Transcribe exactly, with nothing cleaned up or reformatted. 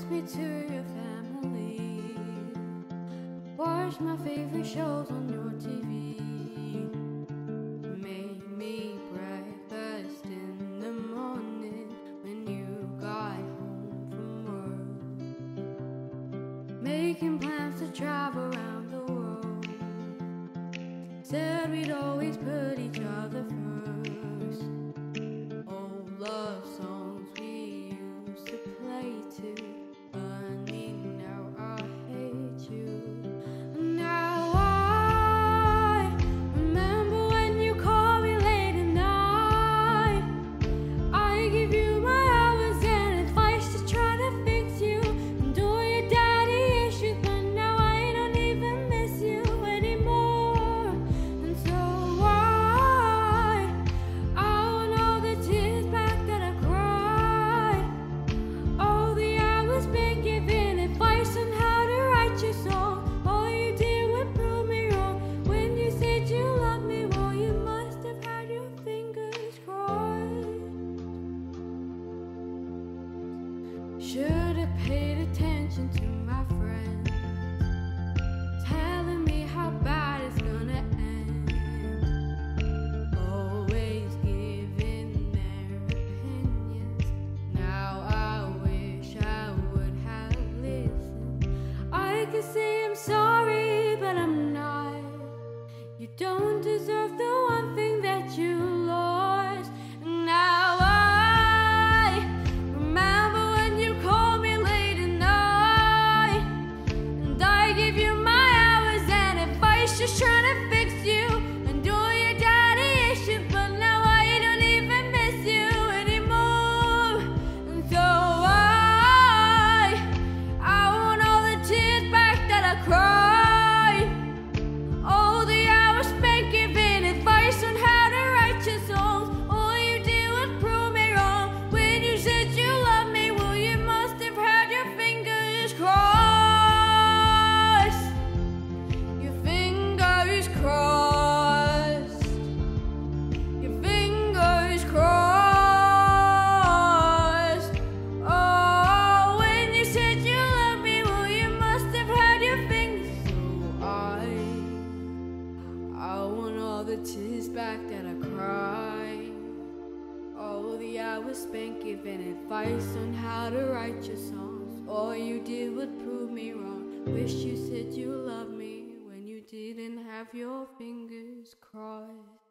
me to your family. Watch my favorite shows on your T V. Made me breakfast in the morning when you got home from work. Making plans to travel around the world. Said we'd always put each other first. Old love songs we used to play too. Funny, now I hate you. Now I remember when you called me late at night. I give you my hours and advice to try to fix you and all your daddy issues, but now I don't even miss you anymore. And so why I want all the tears back that I cried, all the hours spent giving advice on how to write your song. All you did was prove me wrong when you said you loved me. Well, you must have had your fingers crossed. Should have paid attention to my friends, telling me how bad it's gonna end. Always giving their opinions. Now I wish I would have listened. I could say I'm sorry, but I'm not. You don't deserve the one thing that you lost. Now I remember when you called me late at night, and I gave you my hours and advice, just trying to fix you and all your daddy issues, but now I don't even miss you anymore. And so I, I want all the tears back that I cried, all the hours spent giving advice on how to write your songs. All you did was prove me wrong when you said you loved me. Well, you must have had your fingers crossed, your fingers crossed, your fingers crossed. Oh, when you said you loved me, well, you must have had your fingers. So I, I want all the tears back that I cried, all the hours spent giving advice on how to write your songs. All you did was prove me wrong. Wish you said you loved me when you didn't have your fingers crossed.